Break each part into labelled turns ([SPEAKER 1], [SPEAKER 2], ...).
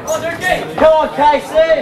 [SPEAKER 1] Come on, Casey!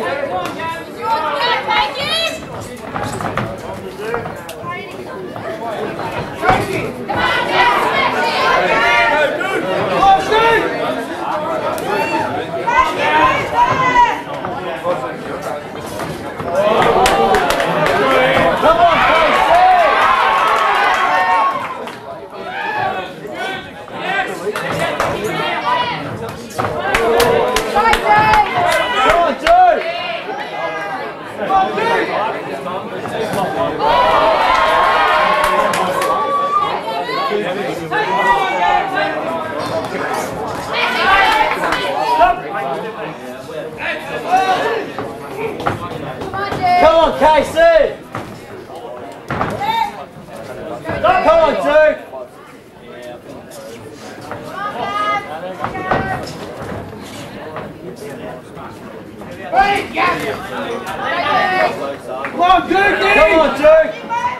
[SPEAKER 1] Come on, Casey! Come on, Duke! Come on, Duke! Come on, Duke!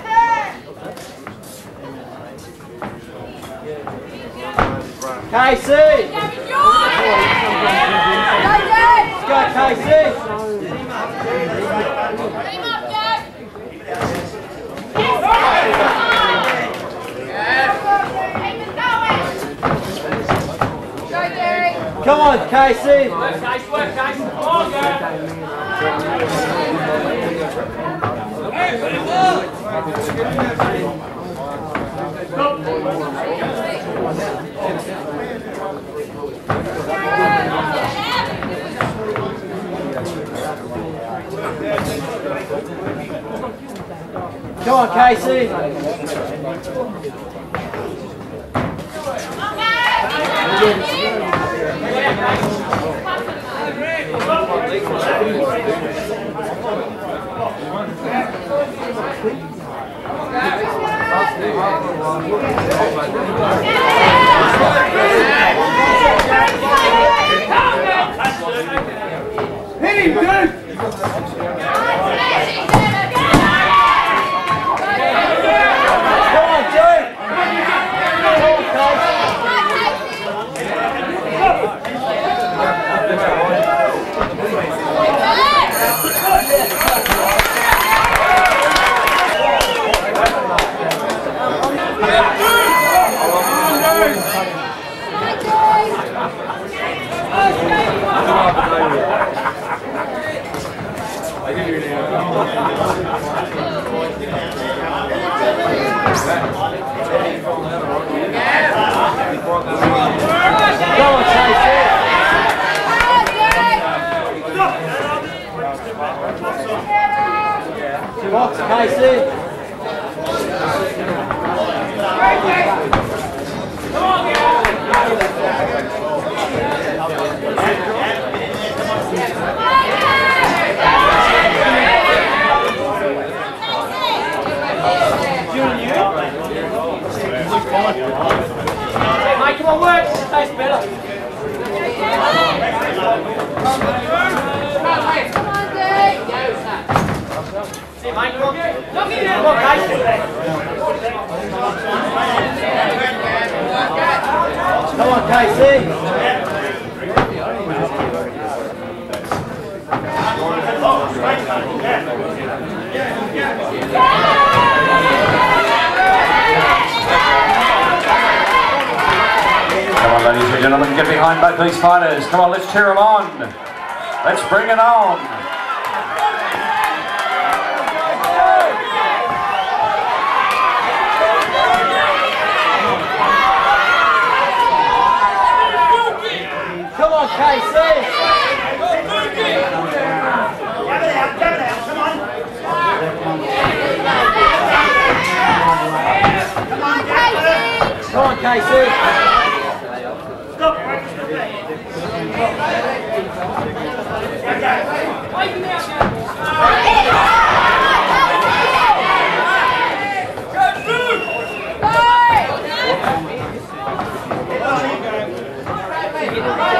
[SPEAKER 1] Casey! Go, Casey! Come on, Casey!
[SPEAKER 2] Nice work, guys. Come on,
[SPEAKER 1] Come on, Casey! Hit him, dude! Box, Casey. Come on, Mike, come on, work. That's better. Hey, Mike, come on. Come on, guys. Come on, Casey.
[SPEAKER 3] Come on, ladies and gentlemen, get behind both these fighters. Come on, let's cheer them on. Let's bring it on.
[SPEAKER 1] Come on, Casey! Come on, Casey! Stop! Go,